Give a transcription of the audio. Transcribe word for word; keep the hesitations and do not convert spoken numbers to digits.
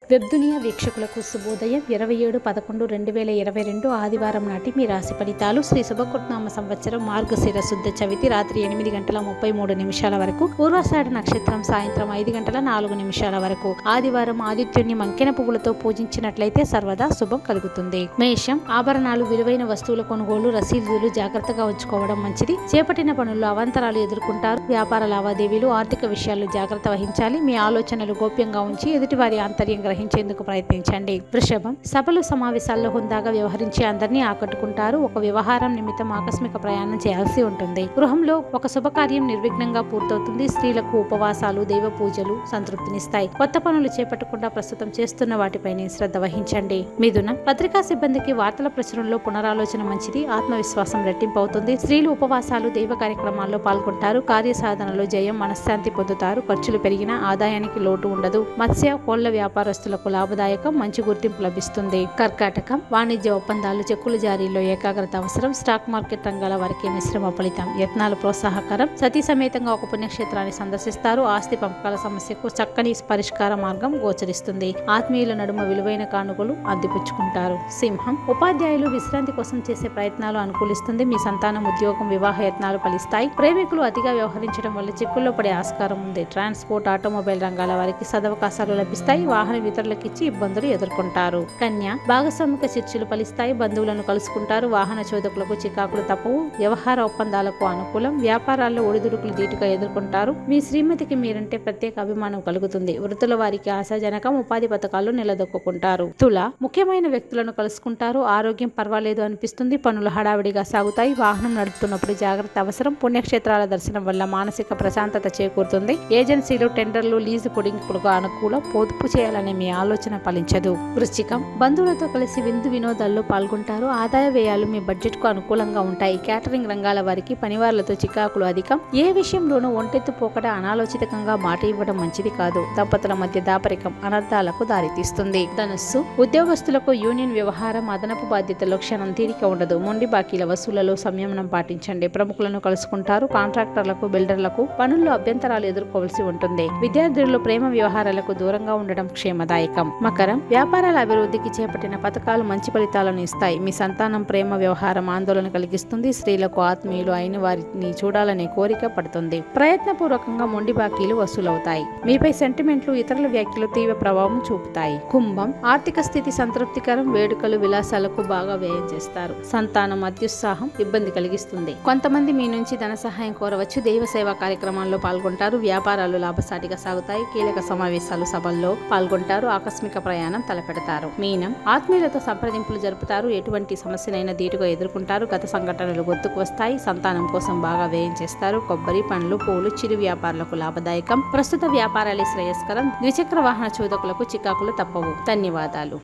వెబ్దునియా వీక్షకులకు శుభోదయం. ఇరవై ఏడు పదకొండు రెండు వేల ఇరవై రెండు ఆదివారం నాటి మీ రాశి ఫలితాలు. శ్రీ శుభకృత్నామ సంవత్సరం మార్గశిర శుద్ధ చవితి రాత్రి ఎనిమిది గంటల ముప్పై మూడు నిమిషాల వరకు, పూర్వాషాఢ నక్షత్రం సాయంత్రం ఐదు గంటల నాలుగు నిమిషాల వరకు. ఆదివారం ఆదిత్యుని మంకెన పువ్వులతో పూజించినట్లయితే సర్వదా శుభం కలుగుతుంది. మేషం, ఆభరణాలు, విలువైన వస్తువుల కొనుగోలు, రసీదులు జాగ్రత్తగా ఉంచుకోవడం మంచిది. చేపట్టిన పనుల్లో అవాంతరాలు ఎదుర్కొంటారు. వ్యాపార లావాదేవీలు, ఆర్థిక విషయాల్లో జాగ్రత్త వహించాలి. మీ ఆలోచనలు గోప్యంగా ఉంచి ఎదుటివారి ఆంతర్యం గ్రహించేందుకు ప్రయత్నించండి. వృషభం, సభలు సమావేశాల్లో హుందాగా వ్యవహరించి అందరినీ ఆకట్టుకుంటారు. ఒక వ్యవహారం నిమిత్తం ఆకస్మిక ప్రయాణం చేయాల్సి ఉంటుంది. గృహంలో ఒక శుభకార్యం నిర్విఘ్నంగా పూర్తవుతుంది. స్త్రీలకు ఉపవాసాలు, దైవ పూజలు సంతృప్తినిస్తాయి. కొత్త పనులు చేపట్టకుండా ప్రస్తుతం చేస్తున్న వాటిపైనే శ్రద్ధ వహించండి. మిథున, పత్రికా సిబ్బందికి వార్తల ప్రచురణలో పునరాలోచన మంచిది. ఆత్మవిశ్వాసం రెట్టింపు అవుతుంది. స్త్రీలు ఉపవాసాలు, దైవ కార్యక్రమాల్లో పాల్గొంటారు. కార్యసాధనలో జయం, మనశ్శాంతి పొందుతారు. ఖర్చులు పెరిగినా ఆదాయానికి లోటు ఉండదు. మత్స్య, కోళ్ల వ్యాపారస్తులకు లాభదాయకం, మంచి గుర్తింపు లభిస్తుంది. కర్కాటకం, వాణిజ్య ఒప్పందాలు, చెక్కుల జారీలో ఏకాగ్రత అవసరం. స్టాక్ మార్కెట్ రంగాల వారికి మిశ్రమ ఫలితం. యత్నాలు ప్రోత్సాహకరం. సతీ సమేతంగా ఒక పుణ్యక్షేత్రాన్ని సందర్శిస్తారు. ఆస్తి పంపకాల సమస్యకు చక్కని పరిష్కార మార్గం గోచరిస్తుంది. ఆత్మీయుల నడుమ విలువైన కానుకలు అందిపుచ్చుకుంటారు. సింహం, ఉపాధ్యాయులు విశ్రాంతి కోసం చేసే ప్రయత్నాలు అనుకూలిస్తుంది. మీ సంతానం, ఉద్యోగం, వివాహ యత్నాలు ఫలిస్తాయి. ప్రేమికులు అతిగా వ్యవహరించడం వల్ల చిక్కుల్లో పడే ఆస్కారం ఉంది. ట్రాన్స్పోర్ట్, ఆటోమొబైల్ రంగాల వారికి సదవకాశాలు లభిస్తాయి. వాహనం ఇతరులకు ఇచ్చి ఇబ్బందులు ఎదుర్కొంటారు. కన్య, భాగస్వామిక చర్చలు ఫలిస్తాయి. బంధువులను కలుసుకుంటారు. వాహన చోదకులకు చికాకులు తప్పవు. వ్యవహార ఒప్పందాలకు అనుకూలం. వ్యాపారాల్లో ఒడిదుడుకులు ధీటుగా ఎదుర్కొంటారు. మీ శ్రీమతికి మీరంటే ప్రత్యేక అభిమానం కలుగుతుంది. వృత్తుల వారికి ఆశాజనకం. ఉపాధి పథకాలు నిలదొక్కుంటారు. తుల, ముఖ్యమైన వ్యక్తులను కలుసుకుంటారు. ఆరోగ్యం పర్వాలేదు అనిపిస్తుంది. పనులు హడావిడిగా సాగుతాయి. వాహనం నడుపుతున్నప్పుడు జాగ్రత్త అవసరం. పుణ్యక్షేత్రాల దర్శనం వల్ల మానసిక ప్రశాంతత చేకూరుతుంది. ఏజెన్సీలు, టెండర్లు, లీజు పొడింపులకు అనుకూలం. పొదుపు చేయాలనే మీ ఆలోచన ఫలించదు. వృశ్చికం, బంధువులతో కలిసి విందు వినోదాల్లో పాల్గొంటారు. ఆదాయ వ్యయాలు మీ బడ్జెట్ కు అనుకూలంగా ఉంటాయి. క్యాటరింగ్ రంగాల వారికి పనివాళ్లతో చికాకులు అధికం. ఏ విషయంలోనూ ఒంటెత్తు పోకడ, అనాలోచితంగా మాట ఇవ్వడం మంచిది కాదు. దంపతుల మధ్య దాపరికం అనర్థాలకు దారితీస్తుంది. ధనుస్సు, ఉద్యోగస్తులకు యూనియన్ వ్యవహారం, అదనపు బాధ్యతలో క్షణం తీరిక ఉండదు. మొండి బాకీల వసూళ్లలో సంయమనం పాటించండి. ప్రముఖులను కలుసుకుంటారు. కాంట్రాక్టర్లకు, బిల్డర్లకు పనుల్లో అభ్యంతరాలు ఎదుర్కోవాల్సి ఉంటుంది. విద్యార్థులు ప్రేమ వ్యవహారాలకు దూరంగా ఉండడం క్షేమదాయకం. మకరం, వ్యాపారాల అభివృద్ధికి చేపట్టిన పథకాలు మంచి ఫలితాలను ఇస్తాయి. మీ సంతానం ప్రేమ వ్యవహారం ఆందోళన కలిగిస్తుంది. స్త్రీలకు ఆత్మీయులు అయిన వారిని చూడాలనే కోరిక పడుతుంది. ప్రయత్నపూర్వకంగా మొండి బాకీలు వసూలవుతాయి. మీపై సెంటిమెంట్లు, ఇతరుల వ్యాఖ్యలు తీవ్ర ప్రభావం చూపుతాయి. కుంభం, ఆర్థిక స్థితి సంతృప్తికరం. వేడుకలు, విలాసాలకు బాగా వ్యయం చేస్తారు. సంతానం అత్యుత్సాహం ఇబ్బంది కలిగిస్తుంది. కొంతమంది మీ నుంచి ధన సహాయం కోరవచ్చు. దైవ సేవా కార్యక్రమాల్లో పాల్గొంటారు. వ్యాపారాలు లాభసాటిగా సాగుతాయి. కీలక సమావేశాలు, సభల్లో పాల్గొంటారు. ఆకస్మిక ప్రయాణం తలపెడతారు. మీనం, ఆత్మీయులతో సంప్రదింపులు జరుపుతారు. ఎటువంటి సమస్యలైనా ధీటుగా ఎదుర్కొంటారు. గత సంఘటనలు గుర్తుకు వస్తాయి. సంతానం కోసం బాగా వ్యయం చేస్తారు. కొబ్బరి, పండ్లు, పూలు, చిరు వ్యాపారులకు లాభదాయకం. ప్రస్తుత వ్యాపారాలే శ్రేయస్కరం. ద్విచక్ర వాహన చోదకులకు చికాకులు తప్పవు. ధన్యవాదాలు.